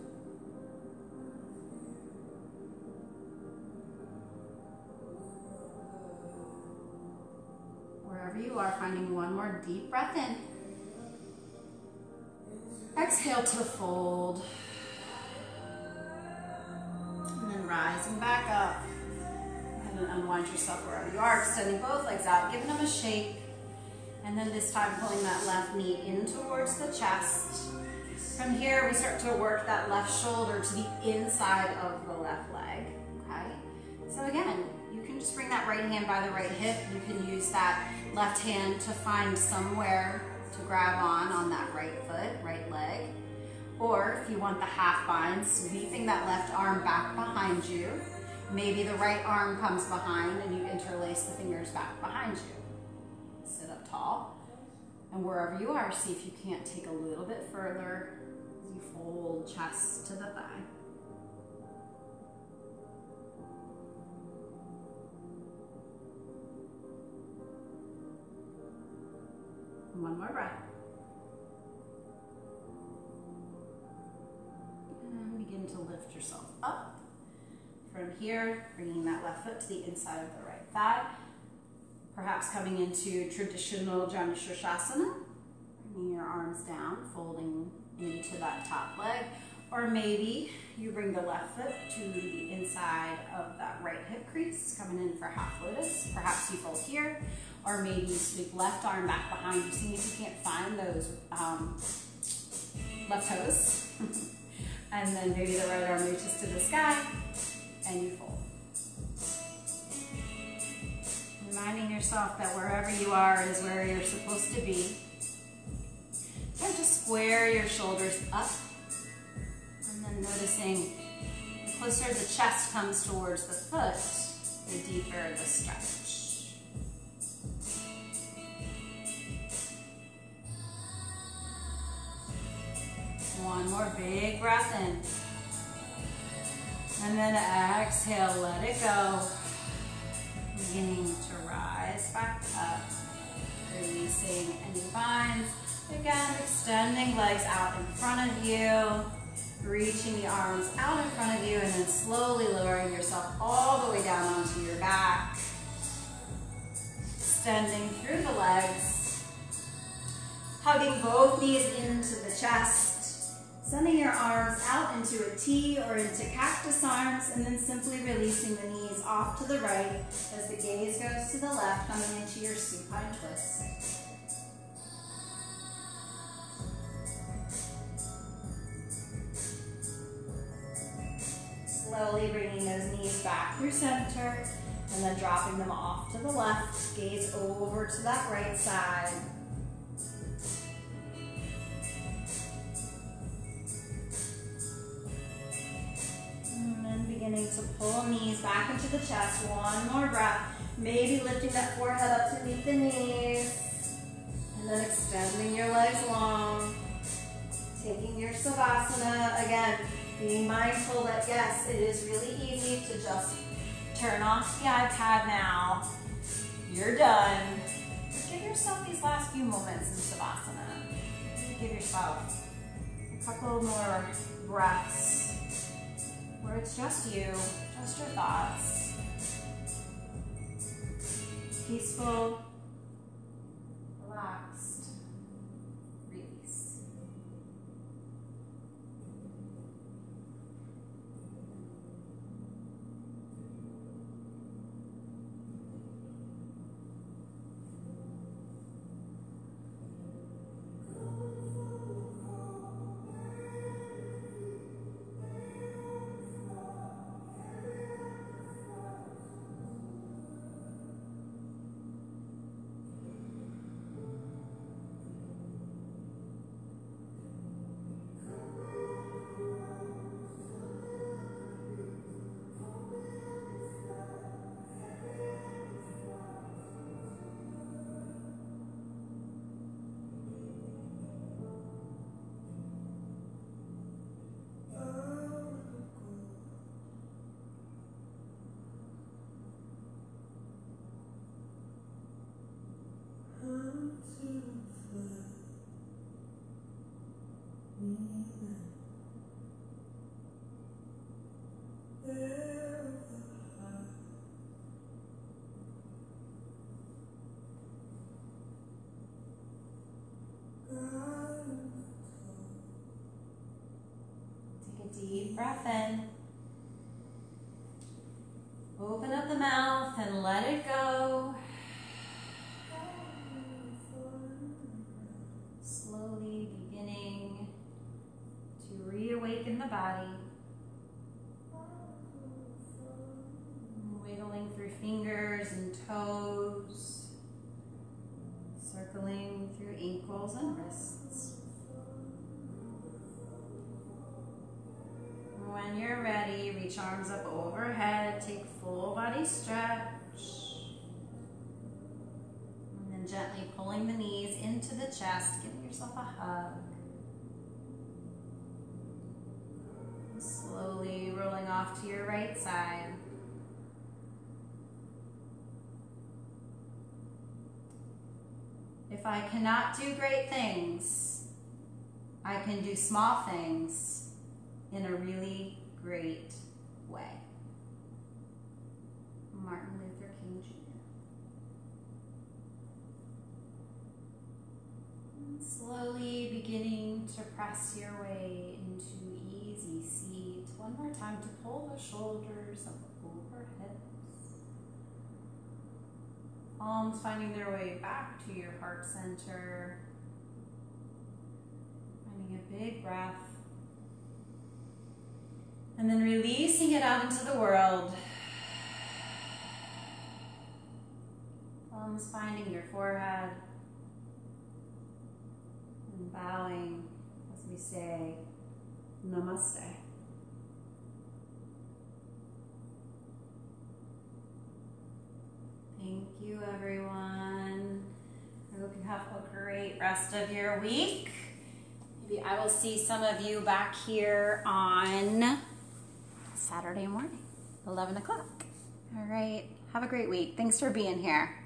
Wherever you are, finding one more deep breath in. Exhale to fold. find yourself wherever you are, extending both legs out, giving them a shake. And then this time pulling that left knee in towards the chest. From here, we start to work that left shoulder to the inside of the left leg, okay? So again, you can just bring that right hand by the right hip. You can use that left hand to find somewhere to grab on on that right foot, right leg. Or if you want the half bind, sweeping that left arm back behind you. Maybe the right arm comes behind and you interlace the fingers back behind you. Sit up tall. And wherever you are, see if you can't take a little bit further as you fold chest to the thigh. One more breath. And begin to lift yourself up. From here, bringing that left foot to the inside of the right thigh. Perhaps coming into traditional Janu Shirshasana. Bringing your arms down, folding into that top leg. Or maybe you bring the left foot to the inside of that right hip crease, coming in for half lotus. Perhaps you fold here. Or maybe you sweep left arm back behind you, seeing if you can't find those um, left toes. And then maybe the right arm reaches to the sky, and you fold. Reminding yourself that wherever you are is where you're supposed to be. Try to square your shoulders up, and then noticing the closer the chest comes towards the foot, the deeper the stretch. One more big breath in. And then exhale, let it go. Beginning to rise back up. Releasing any binds. Again, extending legs out in front of you. Reaching the arms out in front of you and then slowly lowering yourself all the way down onto your back. Extending through the legs. Hugging both knees into the chest. Sending your arms out into a T or into cactus arms, and then simply releasing the knees off to the right as the gaze goes to the left, coming into your supine twist. Slowly bringing those knees back through center, and then dropping them off to the left, gaze over to that right side. Beginning to pull knees back into the chest. One more breath. Maybe lifting that forehead up to meet the knees. And then extending your legs long. Taking your Savasana. Again, being mindful that yes, it is really easy to just turn off the iPad now. You're done. But give yourself these last few moments in Savasana. Give yourself a couple more breaths where it's just you, just your thoughts. Peaceful, relaxed, release. Take a deep breath in. Open up the mouth and let it go. Slowly beginning to reawaken the body. Wiggling through fingers and toes. Circling through ankles and wrists. When you're ready, reach arms up overhead, take full body stretch. And then gently pulling the knees into the chest, giving yourself a hug. And slowly rolling off to your right side. If I cannot do great things, I can do small things in a really great way. Martin Luther King Junior And slowly beginning to press your way into easy seat. One more time to pull the shoulders up over hips. Palms finding their way back to your heart center. Finding a big breath. And then releasing it out into the world. Palms finding your forehead. And bowing as we say, Namaste. Thank you, everyone. I hope you have a great rest of your week. Maybe I will see some of you back here on Saturday morning, eleven o'clock. All right. Have a great week. Thanks for being here.